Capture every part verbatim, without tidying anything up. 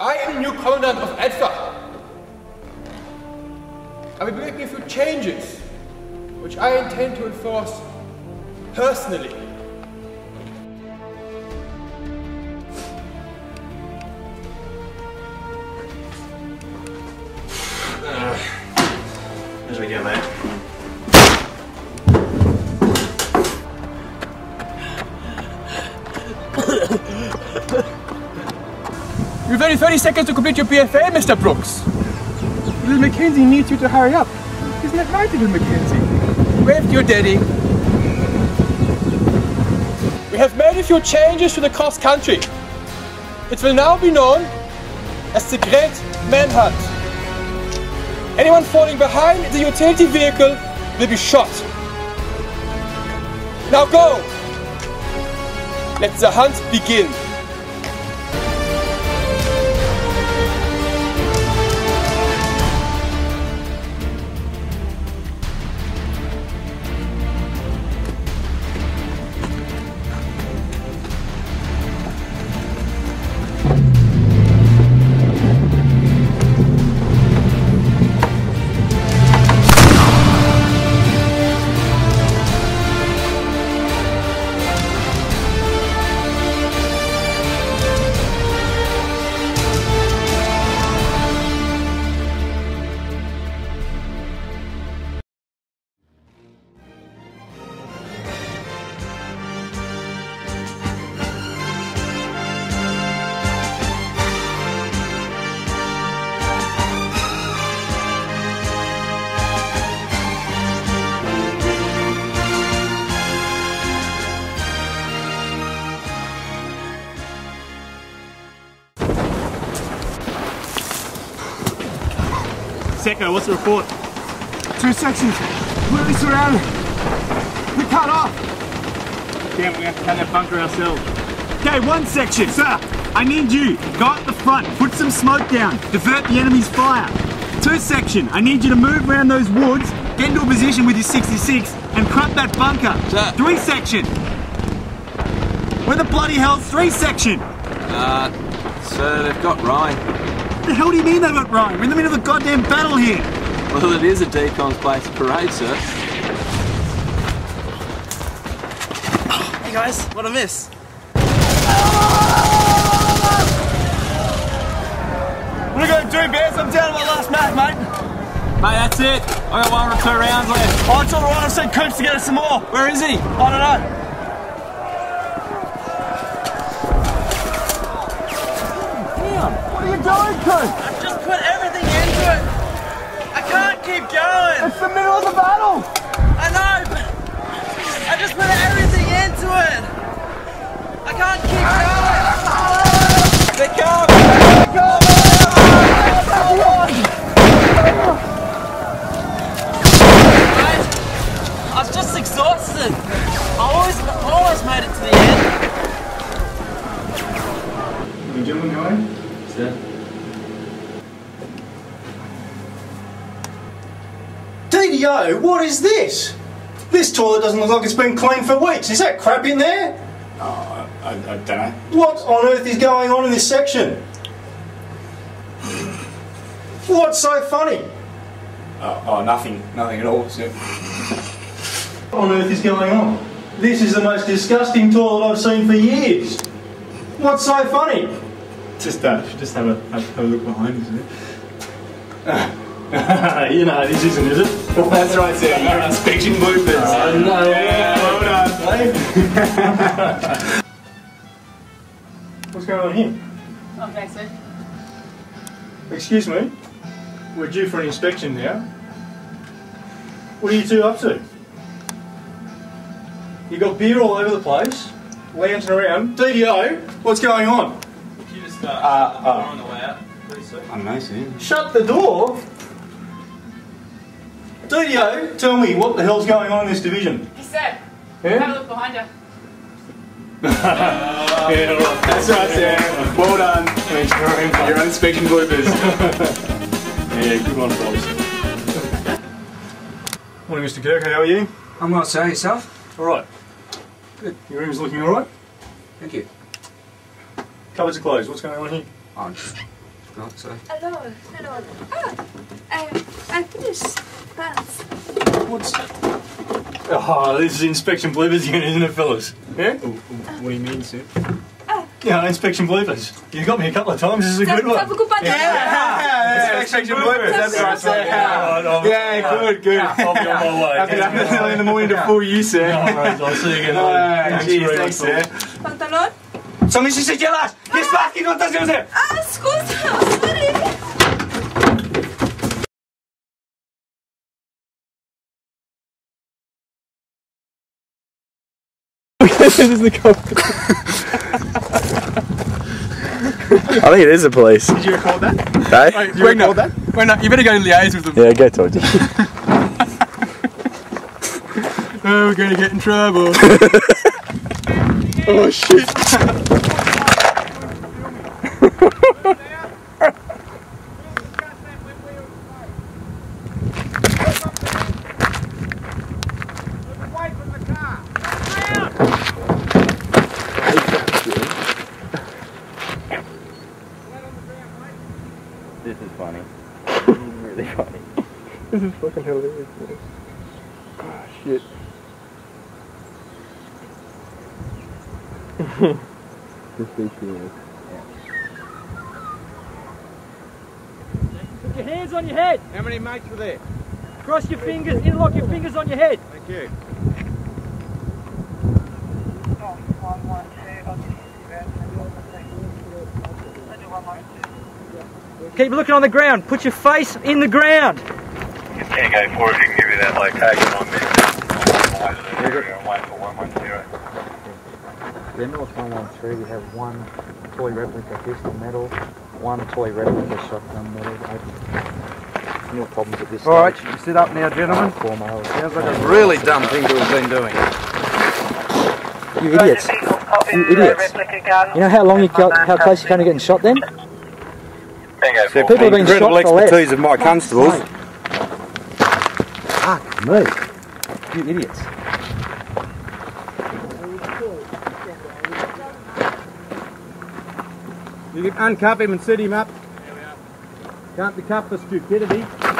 I am the new commandant of Alpha. I will be making a few changes, which I intend to enforce personally. Uh, as we go, mate. You have only thirty seconds to complete your P F A, Mister Brooks. Little Mackenzie needs you to hurry up. Isn't that right, little Mackenzie? Wave to your daddy. We have made a few changes to the cross country. It will now be known as the Great Manhunt. Anyone falling behind the utility vehicle will be shot. Now go! Let the hunt begin. Secco, what's the report? Two sections, completely surrounded. We're cut off. Damn, we're gonna have to cut that bunker ourselves. Okay, one section, sir. I need you. Go up the front, put some smoke down, divert the enemy's fire. Two section, I need you to move around those woods, get into a position with your sixty-six, and crap that bunker. Sir. Three section. Where the bloody hell's three section? Uh, sir, they've got Ryan. What the hell do you mean they got Ryan? We're in the middle of a goddamn battle here. Well, it is a decon's place of parade, sir. Hey guys, what a miss. What are you going to do, Bears? I'm down to my last match, mate. Mate, that's it. I got one or two rounds left. Oh, it's all right. I've sent Coops to get us some more. Where is he? I don't know. What are you doing, Coop? I've just put everything into it. I can't keep going. It's the middle of the battle. I know, but I just put everything into it. I can't keep going. They come! They come! Mate, I was just exhausted. I always, always made it to the end. You gentlemen going? Sir. D D O, what is this? This toilet doesn't look like it's been cleaned for weeks. Is that crap in there? Oh, I, I, I don't know. What on earth is going on in this section? What's so funny? Oh, oh, nothing. Nothing at all, sir. What on earth is going on? This is the most disgusting toilet I've seen for years. What's so funny? Just, uh, just have a, have a look behind us, uh, you know, this isn't, is it? That's right, sir. Your inspection bloopers. Oh, no. Yeah, well done. What's going on here? Oh, thanks, sir. Excuse me? We're due for an inspection now. What are you two up to? You got beer all over the place, lounging around. D D O, what's going on? Could you just start Uh, uh, uh, on the way out, please, sir? I know, sir. Shut the door? D D O, tell me what the hell's going on in this division? Hey, sir. Have a Yeah? look behind you. Yeah, all right. That's right, sir. Well done. Thanks very much. Your inspection bloopers. Yeah, good one, boys. Morning, Mister Kirk. How are you? I'm well, sir. Yourself? All right. Good. Your room's looking all right. Thank you. Cupboards are closed. What's going on here? Oh, just Not so. Hello, hello. Ah, I, I finished pants. What's... Oh, this is inspection bloopers unit, isn't it, fellas? Yeah? What do you mean, sir? Yeah, inspection bloopers. You got me a couple of times, this is a good one. Have a good bunch. Yeah, yeah, inspection bloopers, that's right, sir. Yeah, yeah, good, good. I'll be on my way. Happy to early in the morning to fool you, sir. No worries, I'll see you again Ah, later. Cheers, thanks, sir. Pantalon? Co mi si děláš? Jdi zpátky, no to se. Ah, scusa, sorry. This is the cop. I think it is the police. Did you record that? Hey? Wait, did you record that? Wait, no, you better go and liaise with them. Yeah, go talk to you. Oh, we're gonna get in trouble. Oh shit. This is funny. This is really funny. This is fucking hilarious. Oh shit. This is serious. Put your hands on your head. How many mates were there? Cross your fingers, interlock your fingers on your head. Thank you. Keep looking on the ground. Put your face in the ground. Can't go for it if you can give me that location on me. Wait for one one zero. Yeah, North one one three, we have one toy replica pistol medal, one toy replica shotgun medal. No problems at this stage. Alright, you sit up now, gentlemen. Four males. Sounds like a really dumb thing to have been doing. You idiots. You idiots. You know how long you got, how close you came to getting shot then? So People have been shot incredible for less. expertise of my constables. Fuck me. You idiots. You can uncuff him and set him up. Can't be cuffed for stupidity.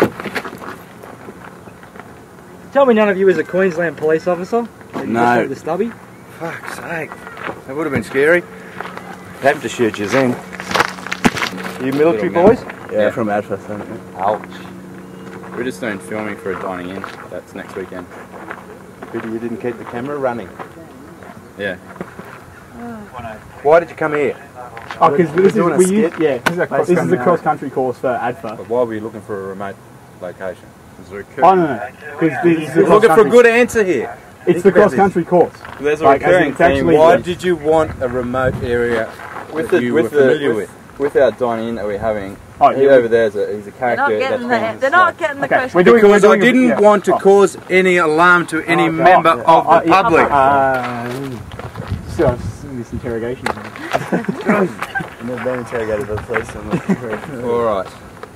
Tell me none of you is a Queensland police officer? You No. just have the stubby? Fuck's sake. That would have been scary. Have to shoot you in. You military boys? Yeah, yeah, from Adfa. Ouch. We're just doing filming for a dining in. That's next weekend. Pity you didn't keep the camera running. Yeah. Why did you come here? Oh, because this is doing a we use, skit? yeah, this is a cross, this is a cross country course for A D F A. But why were you looking for a remote location? Is there a Oh no, no, because this is the We're cross looking for a country. good answer here. It's the cross country course. There's a Like, as in recurring it's theme. actually- Why did you want a remote area with that the you with were the familiar with, with? with our dining in that we're having? Oh, he yeah. over there is a, he's a They're not character. getting that's the, they're not getting the question. Because I didn't want to cause any alarm to any member of the public. Uh, still, this interrogation. I've never been interrogated by the police. I'm not sure. All right.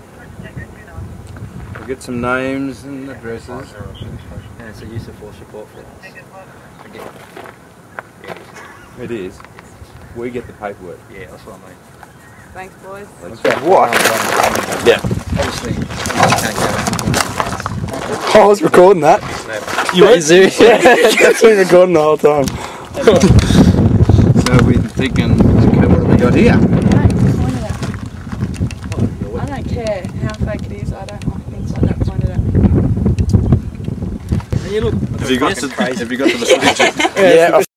We'll get some names and addresses. And it's a use of force report for us. It is. We get the paperwork. Yeah, that's what I mean. Thanks, boys. Okay. What? Yeah. Obviously, you can't go. I was recording that. You were serious? Yeah, that's been recording the whole time. So we're thinking, okay, what have we got here? I don't care how fake it is. I don't like things like that pointed out. Have you got to, have you got to the footage? Yeah.